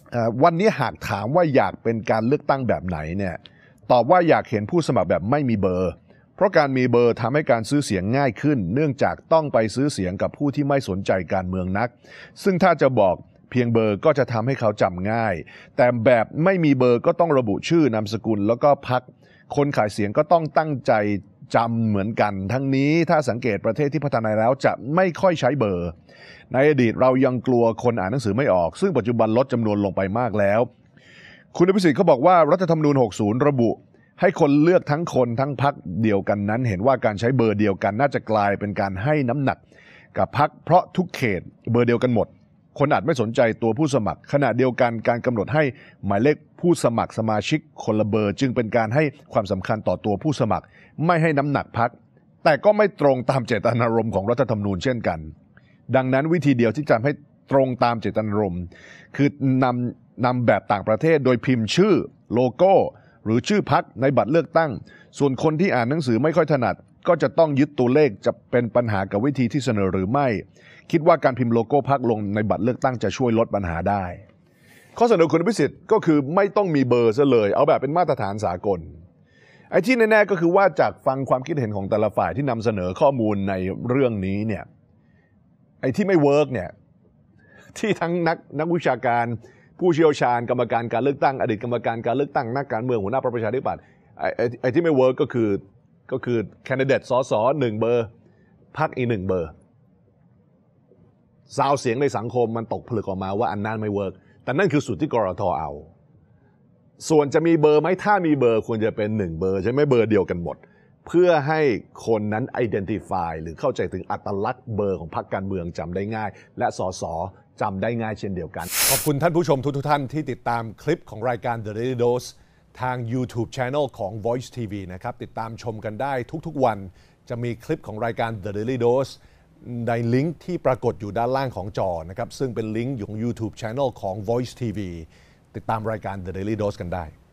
วันนี้หากถามว่าอยากเป็นการเลือกตั้งแบบไหนเนี่ยตอบว่าอยากเห็นผู้สมัครแบบไม่มีเบอร์เพราะการมีเบอร์ทำให้การซื้อเสียงง่ายขึ้นเนื่องจากต้องไปซื้อเสียงกับผู้ที่ไม่สนใจการเมืองนักซึ่งถ้าจะบอกเพียงเบอร์ก็จะทำให้เขาจำง่ายแต่แบบไม่มีเบอร์ก็ต้องระบุชื่อนามสกุลแล้วก็พรรคคนขายเสียงก็ต้องตั้งใจจำเหมือนกันทั้งนี้ถ้าสังเกตประเทศที่พัฒนาแล้วจะไม่ค่อยใช้เบอร์ในอดีตเรายังกลัวคนอ่านหนังสือไม่ออกซึ่งปัจจุบันลดจำนวนลงไปมากแล้วคุณอภิสิทธิ์เขาบอกว่ารัฐธรรมนูญ60ระบุให้คนเลือกทั้งคนทั้งพรรคเดียวกันนั้นเห็นว่าการใช้เบอร์เดียวกันน่าจะกลายเป็นการให้น้ำหนักกับพรรคเพราะทุกเขตเบอร์เดียวกันหมดคนอาจไม่สนใจตัวผู้สมัครขณะเดียวกันการกำหนดให้หมายเลขผู้สมัครสมาชิกคนละเบอร์จึงเป็นการให้ความสำคัญต่อตัวผู้สมัครไม่ให้น้ำหนักพรรคแต่ก็ไม่ตรงตามเจตนารมณ์ของรัฐธรรมนูญเช่นกันดังนั้นวิธีเดียวที่จะให้ตรงตามเจตนารมณ์คือนำแบบต่างประเทศโดยพิมพ์ชื่อโลโก้หรือชื่อพรรคในบัตรเลือกตั้งส่วนคนที่อ่านหนังสือไม่ค่อยถนัดก็จะต้องยึดตัวเลขจะเป็นปัญหากับวิธีที่เสนอหรือไม่คิดว่าการพิมพ์โลโก้พรรคลงในบัตรเลือกตั้งจะช่วยลดปัญหาได้ข้อเสนอคุณอภิสิทธิ์ก็คือไม่ต้องมีเบอร์ซะเลยเอาแบบเป็นมาตรฐานสากลไอ้ที่แน่ๆก็คือว่าจากฟังความคิดเห็นของแต่ละฝ่ายที่นำเสนอข้อมูลในเรื่องนี้เนี่ยไอ้ที่ไม่เวิร์กเนี่ยที่ทั้งนักวิชาการผู้เชี่ยวชาญกรรมการการเลือกตั้งอดีตกรรมการการเลือกตั้งนักการเมืองหัวหน้าพรรคประชาธิปัตย์ไอ้ที่ไม่เวิร์กก็คือแคนดิเดตสส1เบอร์พรรคอีก1เบอร์ซาวเสียงในสังคมมันตกผลึกออกมาว่าอันนั้นไม่เวิร์กแต่นั่นคือสูตรที่กรท.เอาส่วนจะมีเบอร์ไหมถ้ามีเบอร์ควรจะเป็น1เบอร์ใช่ไหมเบอร์เดียวกันหมดเพื่อให้คนนั้น identify หรือเข้าใจถึงอัตลักษณ์เบอร์ของพรรคการเมืองจำได้ง่ายและสสจำได้ง่ายเช่นเดียวกันขอบคุณท่านผู้ชมทุกท่านที่ติดตามคลิปของรายการ The Daily Dose ทาง YouTube Channel ของ Voice TV นะครับติดตามชมกันได้ทุกๆวันจะมีคลิปของรายการ The Daily Dose ในลิงก์ที่ปรากฏอยู่ด้านล่างของจอนะครับซึ่งเป็นลิงก์ของ YouTube Channel ของ Voice TV ติดตามรายการ The Daily Dose กันได้